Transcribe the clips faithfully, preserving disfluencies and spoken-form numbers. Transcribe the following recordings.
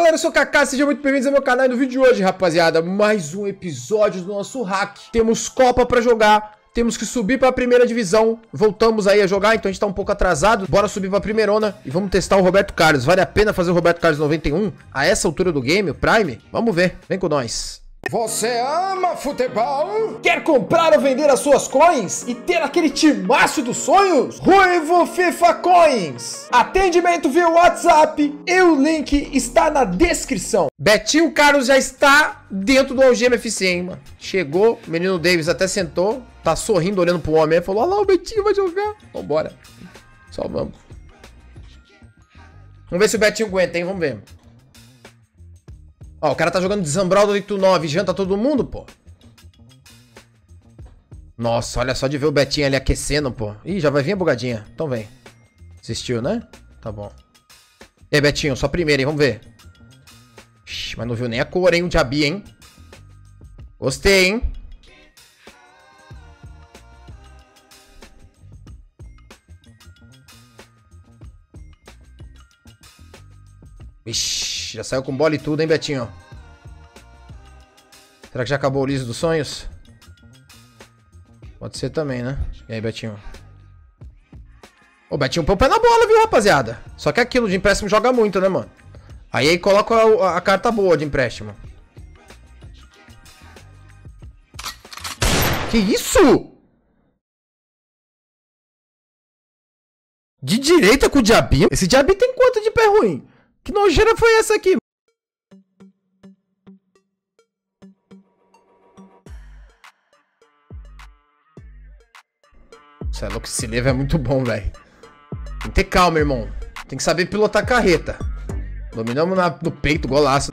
galera, eu sou o Kaká, sejam muito bem-vindos ao meu canal. E no vídeo de hoje, rapaziada, mais um episódio do nosso hack. Temos Copa pra jogar, temos que subir pra primeira divisão. Voltamos aí a jogar, então a gente tá um pouco atrasado. Bora subir pra primeirona e vamos testar o Roberto Carlos. Vale a pena fazer o Roberto Carlos noventa e um a essa altura do game, o Prime? Vamos ver, vem com nós. Você ama futebol? Quer comprar ou vender as suas coins e ter aquele timaço dos sonhos? Ruivo FIFA Coins. Atendimento via WhatsApp e o link está na descrição. Betinho Carlos já está dentro do Algema F C, hein, mano? Chegou, o menino Davis até sentou, tá sorrindo, olhando pro homem. Ele falou, olha lá, o Betinho vai jogar. Vambora. Só vamos. Vamos ver se o Betinho aguenta, hein? Vamos ver. Ó, o cara tá jogando de Zambraldo oito nove, janta todo mundo, pô. Nossa, olha só de ver o Betinho ali aquecendo, pô. Ih, já vai vir a bugadinha. Então vem. Assistiu, né? Tá bom. E aí, Betinho, só primeiro, hein? Vamos ver. Ixi, mas não viu nem a cor, hein? O Diaby, hein? Gostei, hein? Ixi, já saiu com bola e tudo, hein, Betinho? Será que já acabou o liso dos sonhos? Pode ser também, né? E aí, Betinho? Ô, Betinho põe o pé na bola, viu, rapaziada? Só que aquilo de empréstimo joga muito, né, mano? Aí aí coloca a, a carta boa de empréstimo. Que isso? De direita com o Diaby? Esse Diaby tem quanto de pé ruim? Que nojeira foi essa aqui? Isso é louco, esse level é muito bom, velho. Tem que ter calma, irmão. Tem que saber pilotar carreta. Dominamos na, no peito, golaço.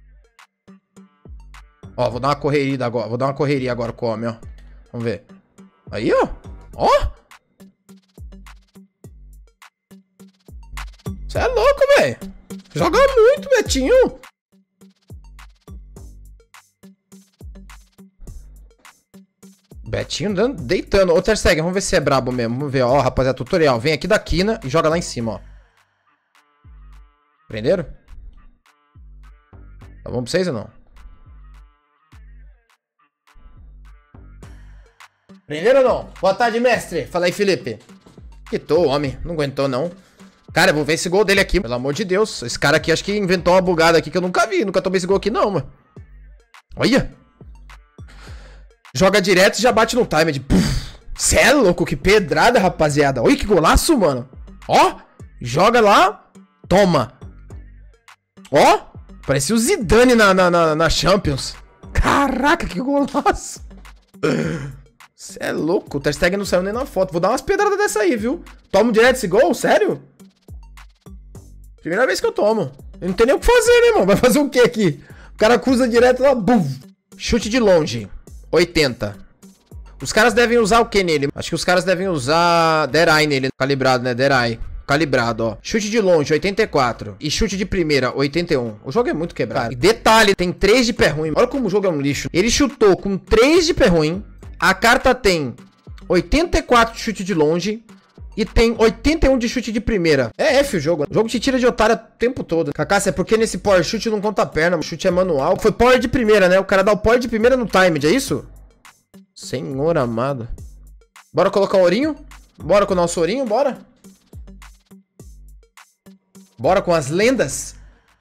Ó, vou dar uma correria agora. Vou dar uma correria agora com o homem, ó. Vamos ver. Aí, ó. Ó. Você é louco, velho. Joga muito, Betinho. Betinho dando, deitando. Ô, Terstegen, vamos ver se é brabo mesmo. Vamos ver, ó, rapaziada, tutorial. Vem aqui da quina e joga lá em cima, ó. Prenderam? Tá bom pra vocês ou não? Prenderam ou não? Boa tarde, mestre. Fala aí, Felipe. Quitou o homem. Não aguentou, não. Cara, eu vou ver esse gol dele aqui. Pelo amor de Deus. Esse cara aqui acho que inventou uma bugada aqui que eu nunca vi. Nunca tomei esse gol aqui, não, mano. Olha. Joga direto e já bate no timer. Cê é louco, que pedrada, rapaziada. Olha que golaço, mano. Ó. Joga lá. Toma. Ó. Parecia o Zidane na, na, na, na Champions. Caraca, que golaço. Cê é louco. O Ter Stegen não saiu nem na foto. Vou dar umas pedradas dessa aí, viu? Tomo direto esse gol? Sério? Primeira vez que eu tomo. Eu não tenho nem o que fazer, né, irmão? Vai fazer o que aqui? O cara cruza direto lá. Bum. Chute de longe. oitenta. Os caras devem usar o que nele? Acho que os caras devem usar Dead Eye nele. Calibrado, né? Dead Eye. Calibrado, ó. Chute de longe, oitenta e quatro. E chute de primeira, oitenta e um. O jogo é muito quebrado. E detalhe, tem três de pé ruim. Olha como o jogo é um lixo. Ele chutou com três de pé ruim. A carta tem oitenta e quatro de chute de longe. E tem oitenta e um de chute de primeira. É F o jogo. O jogo te tira de otário o tempo todo. Kaká, é porque nesse power chute não conta a perna. O chute é manual. Foi power de primeira, né? O cara dá o power de primeira no timed, é isso? Senhor amado. Bora colocar o ourinho? Bora com o nosso ourinho, bora? Bora com as lendas?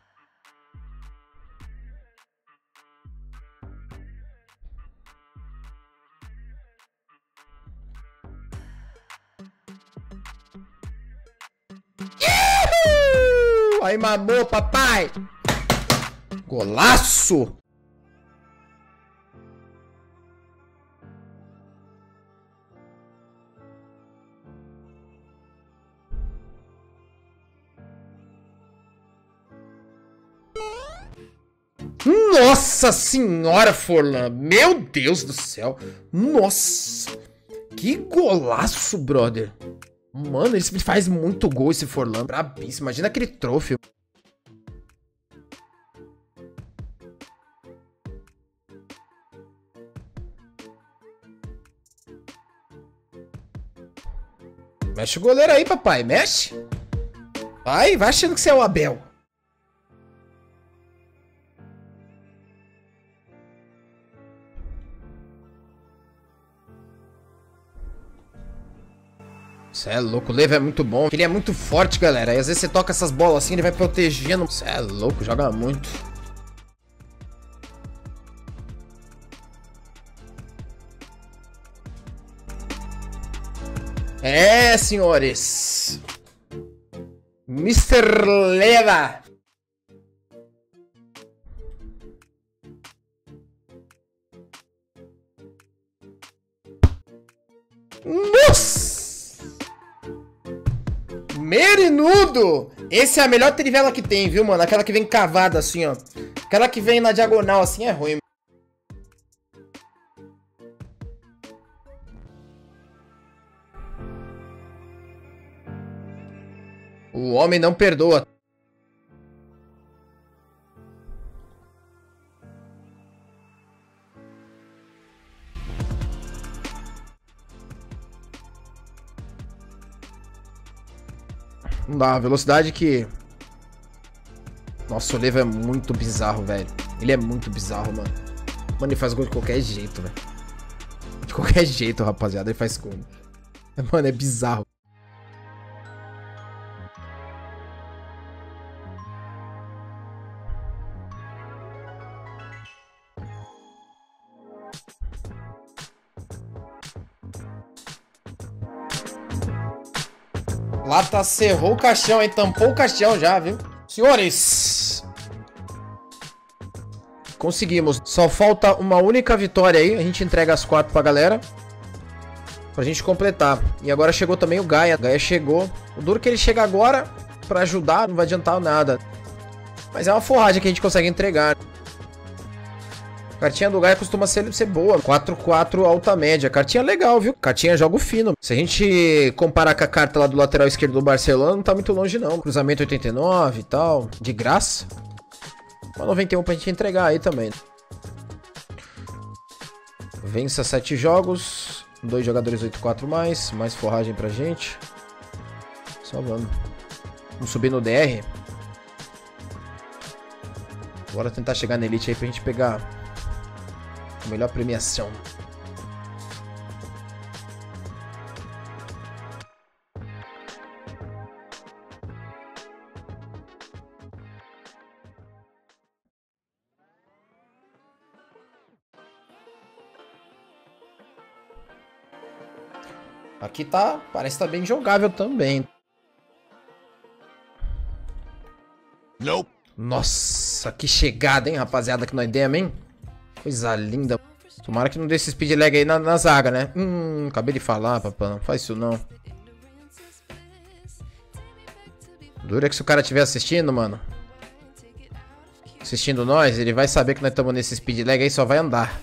Uhul! Aí mamou, papai! Golaço! Nossa senhora, Forlan. Meu Deus do céu. Nossa. Que golaço, brother. Mano, ele faz muito gol, esse Forlan. Brabíssimo. Imagina aquele troféu. Mexe o goleiro aí, papai. Mexe. Vai, vai achando que você é o Abel. Cê é louco, o Levo é muito bom. Ele é muito forte, galera. E às vezes você toca essas bolas assim, ele vai protegendo. Cê é louco, joga muito. É, senhores. mister Leva. Nossa! Merinudo! Esse é a melhor trivela que tem, viu, mano? Aquela que vem cavada assim, ó. Aquela que vem na diagonal assim é ruim. O homem não perdoa. Não dá, a velocidade que... Nossa, o Levo é muito bizarro, velho. Ele é muito bizarro, mano. Mano, ele faz gol de qualquer jeito, velho. De qualquer jeito, rapaziada, ele faz gol. Mano, é bizarro. Lata cerrou o caixão, hein? Tampou o caixão já, viu? Senhores! Conseguimos. Só falta uma única vitória aí. A gente entrega as quatro pra galera. Pra gente completar. E agora chegou também o Gaia. O Gaia chegou. O duro que ele chega agora pra ajudar não vai adiantar nada. Mas é uma forragem que a gente consegue entregar. Cartinha do Gaia costuma ser, ser boa. quatro quatro alta média. Cartinha legal, viu? Cartinha jogo fino. Se a gente comparar com a carta lá do lateral esquerdo do Barcelona, não tá muito longe, não. Cruzamento oitenta e nove e tal. De graça. Uma noventa e um pra gente entregar aí também. Vença sete jogos. Dois jogadores oito quatro mais. Mais forragem pra gente. Só vamos. Vamos subir no D R. Bora tentar chegar na Elite aí pra gente pegar... melhor premiação. Aqui tá, parece que tá bem jogável também. Nope. Nossa, que chegada, hein, rapaziada, que nós demos, hein? Coisa linda. Tomara que não dê esse speed lag aí na, na zaga, né? Hum, acabei de falar, papá. Não faz isso, não. Dura é que se o cara estiver assistindo, mano. Assistindo nós, ele vai saber que nós estamos nesse speed lag aí, só vai andar.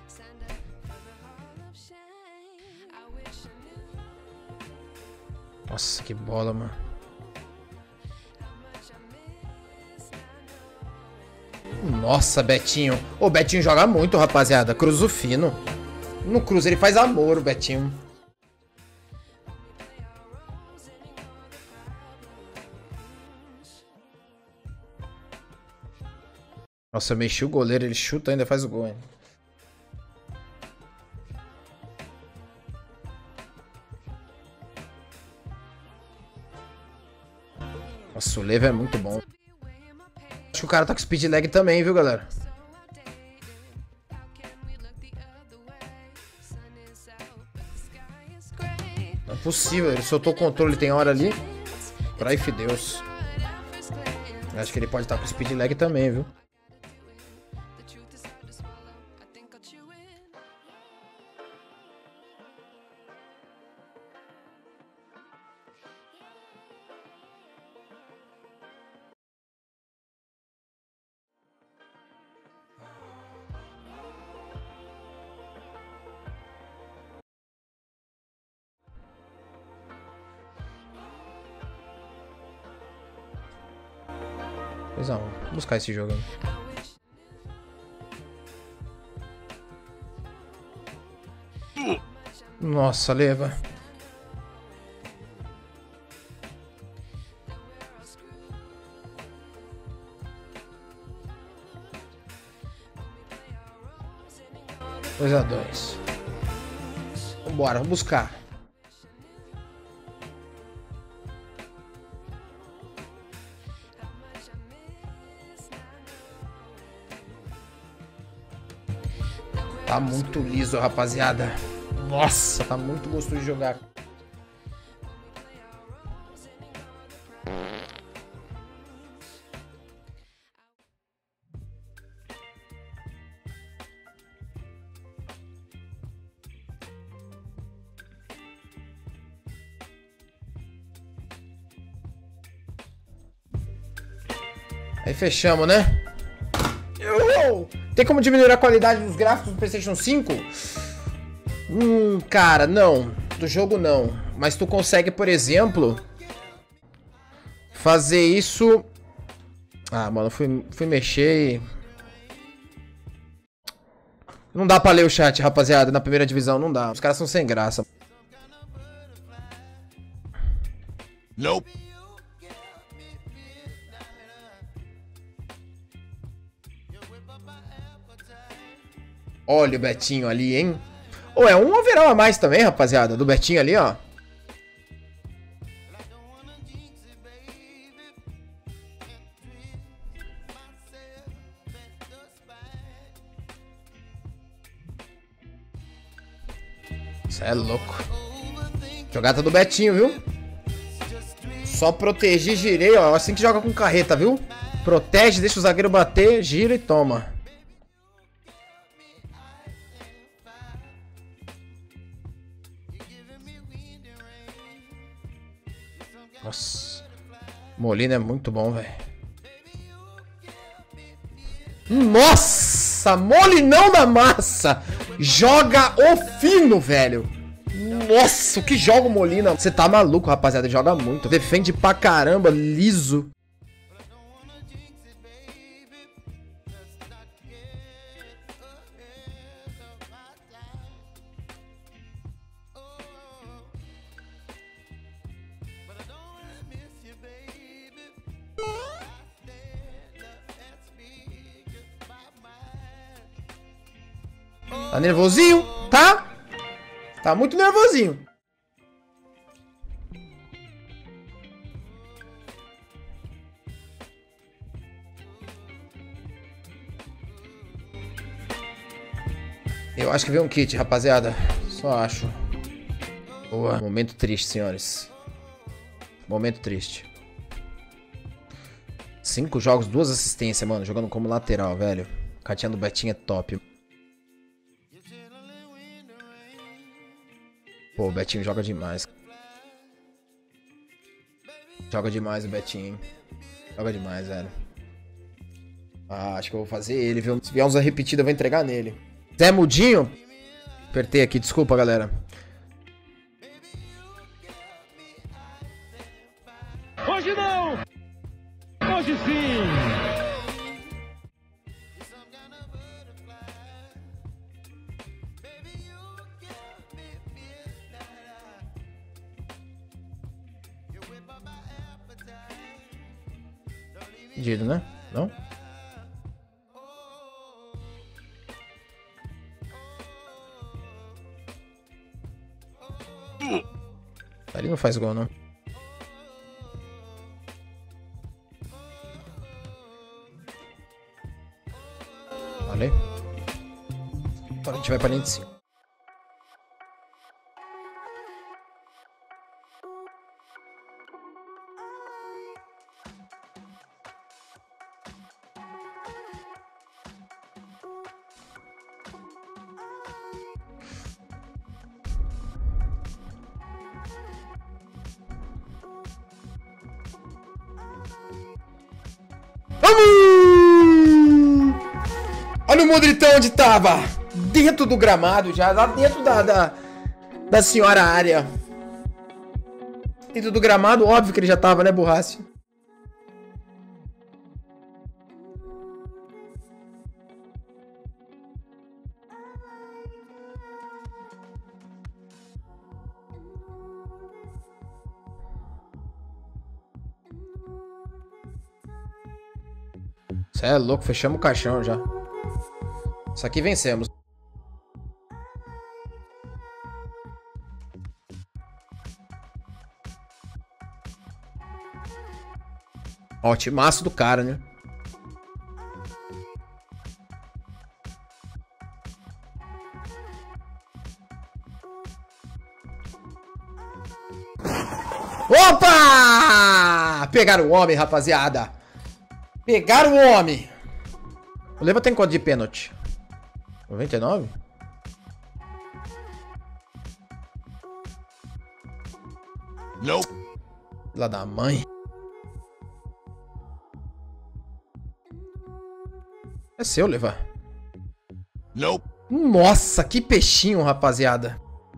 Nossa, que bola, mano. Nossa, Betinho. O Betinho joga muito, rapaziada. Cruzo fino. No cruzo ele faz amor, o Betinho. Nossa, eu mexi o goleiro, ele chuta ainda faz o gol, hein? Nossa, o Levo é muito bom. Acho que o cara tá com speed lag também, viu, galera? Não é possível, ele soltou o controle tem hora ali. Pra if Deus. Acho que ele pode estar com speed lag também, viu? Pois não, vou buscar esse jogo aí. Nossa, leva. dois a dois. Vambora, vamos buscar. Tá muito liso, rapaziada. Nossa, tá muito gostoso de jogar. Aí fechamos, né? Oh! Tem como diminuir a qualidade dos gráficos do PlayStation cinco? Hum, cara, não. Do jogo não. Mas tu consegue, por exemplo, fazer isso... Ah, mano, fui, fui mexer e... Não dá pra ler o chat, rapaziada, na primeira divisão, não dá. Os caras são sem graça. Nope. Olha o Betinho ali, hein? Ô, oh, é um overall a mais também, rapaziada, do Betinho ali, ó. Isso é louco. Jogada do Betinho, viu? Só protegi, girei, ó. Assim que joga com carreta, viu? Protege, deixa o zagueiro bater, gira e toma. Nossa. Molina é muito bom, velho. Nossa! Molinão da massa! Joga o fino, velho. Nossa, que joga o Molina. Você tá maluco, rapaziada. Joga muito. Defende pra caramba, liso. Tá nervosinho? Tá? Tá muito nervosinho. Eu acho que veio um kit, rapaziada. Só acho. Boa. Momento triste, senhores. Momento triste. Cinco jogos, duas assistências, mano. Jogando como lateral, velho. Cartinha do Betinho é top. Pô, o Betinho joga demais. Joga demais o Betinho, hein? Joga demais, velho. Ah, acho que eu vou fazer ele, viu? Se vier uns repetidos, eu vou entregar nele. Zé Mudinho? Apertei aqui, desculpa, galera. Hoje não! Hoje sim! Pedido, né? Não? Ali não faz gol, não. Valeu. Agora a gente vai pra linha de cima. Olha o Modritão onde tava! Dentro do gramado já, lá dentro da, da, da senhora área. Dentro do gramado, óbvio que ele já tava, né, Borracha? Cê é louco, fechamos o caixão já. Isso aqui vencemos. Ó, timaço do cara, né? Opa! Pegaram o homem, rapaziada. Pegaram o homem. O Leva tem quanto de pênalti? noventa e nove? Não. Lá da mãe. É seu, Leva. Não. Nossa, que peixinho, rapaziada.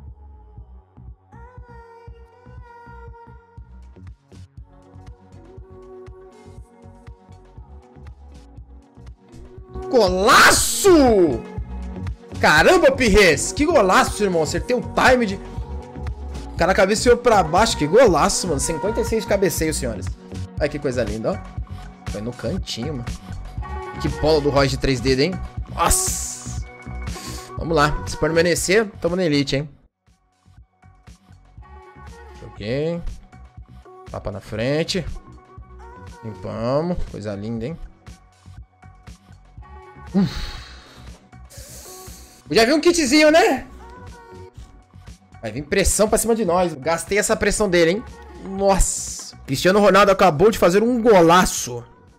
Golaço! Caramba, Pires! Que golaço, irmão. Acertei o time de... O cara cabeceou pra baixo. Que golaço, mano. cinquenta e seis de cabeceio, senhores. Olha que coisa linda, ó. Foi no cantinho, mano. Que bola do Roy de três dedos, hein? Nossa! Vamos lá. Se permanecer, tamo na elite, hein? Joguei. Tapa na frente. Limpamos. Coisa linda, hein? Uf. Já vi um kitzinho, né? Vai vir pressão pra cima de nós. Gastei essa pressão dele, hein? Nossa. Cristiano Ronaldo acabou de fazer um golaço.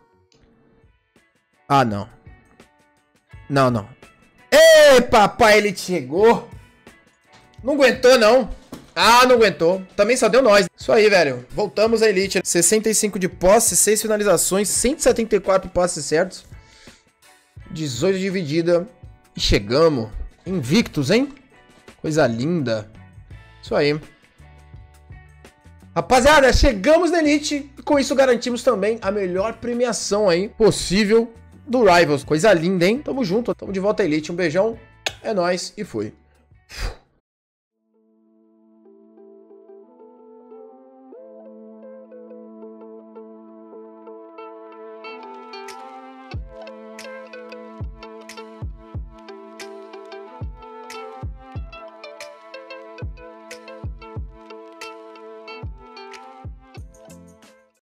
Ah, não. Não, não. Ei, papai, ele chegou. Não aguentou, não. Ah, não aguentou. Também só deu nós. Isso aí, velho. Voltamos à elite. sessenta e cinco de posse, seis finalizações, cento e setenta e quatro passes certos. dezoito dividida. E chegamos. Invictos, hein? Coisa linda. Isso aí. Rapaziada, chegamos na elite. E com isso garantimos também a melhor premiação aí possível do Rivals. Coisa linda, hein? Tamo junto. Tamo de volta à elite. Um beijão. É nóis e fui.